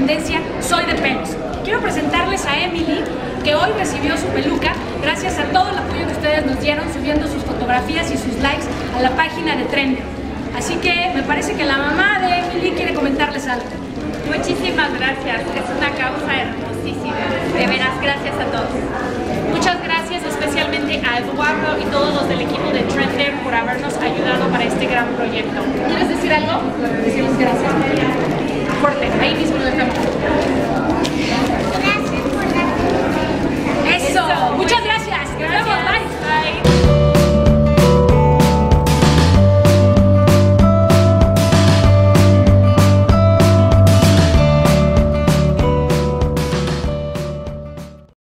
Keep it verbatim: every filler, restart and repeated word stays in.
tendencia Soy de Pelos. Quiero presentarles a Emily, que hoy recibió su peluca gracias a todo el apoyo que ustedes nos dieron subiendo sus fotografías y sus likes a la página de Trender. Así que me parece que la mamá de Emily quiere comentarles algo. Muchísimas gracias, es una causa hermosísima. De veras, gracias a todos. Muchas gracias especialmente a Eduardo y todos los del equipo de Trender por habernos ayudado para este gran proyecto. ¿Quieres decir algo? Decirles gracias. Corte, ahí mismo lo dejamos.